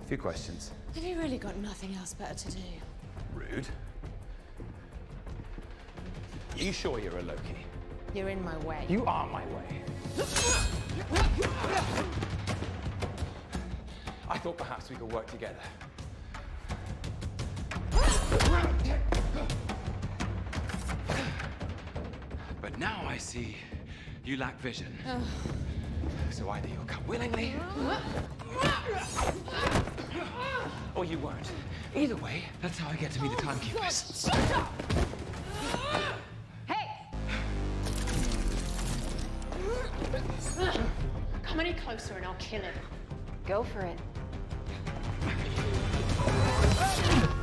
few questions. Have you really got nothing else better to do? Rude. You sure you're a Loki? You're in my way. You are my way. I thought perhaps we could work together. But now I see you lack vision. So either you'll come willingly, or you won't. Either way, that's how I get to be the timekeepers. Shut up! Hey! Come any closer and I'll kill him. Go for it.